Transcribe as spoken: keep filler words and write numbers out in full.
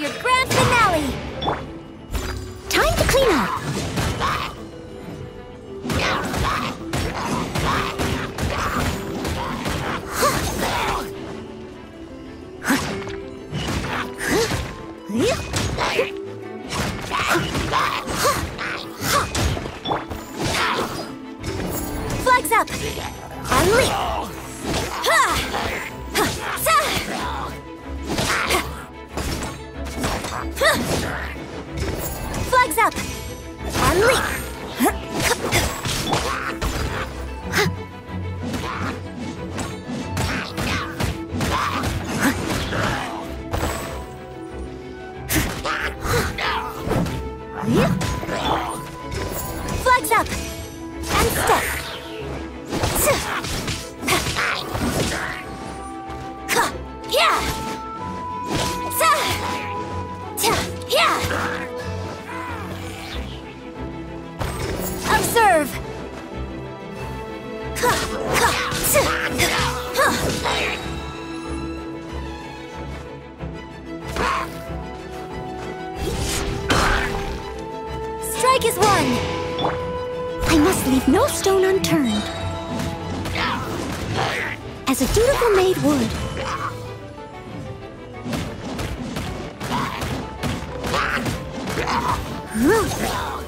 your grand finale! Time to clean up! Flags up! On leap! Flags up! On leap! Flags up! And step! Observe! Strike is won! I must leave no stone unturned. As a dutiful maid would. Huh.